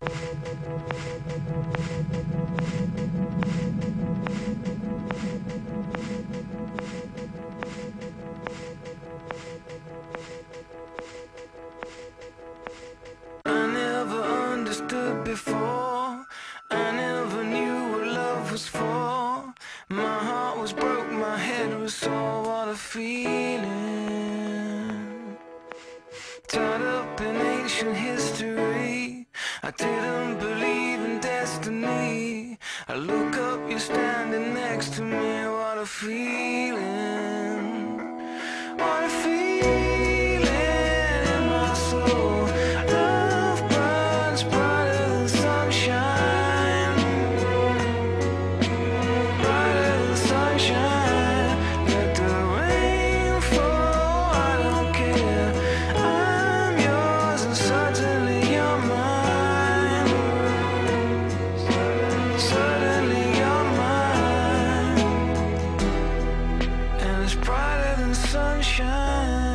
I never understood before. I never knew what love was for. My heart was broke, my head was sore. What a feeling. Tied up in ancient history. I didn't believe in destiny. I look up, you're standing next to me. What a feeling. What a feeling in my soul. Love burns brighter than sunshine. Brighter than sunshine. Let the rain fall, I don't care. I'm yours and suddenly you're mine. Suddenly you're mine. And it's brighter than sunshine.